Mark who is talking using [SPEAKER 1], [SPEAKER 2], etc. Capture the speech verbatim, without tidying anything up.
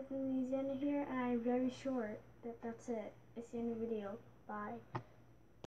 [SPEAKER 1] guys, and it's the end here, and I'm very sure that that's it. It's the end of the video. Bye.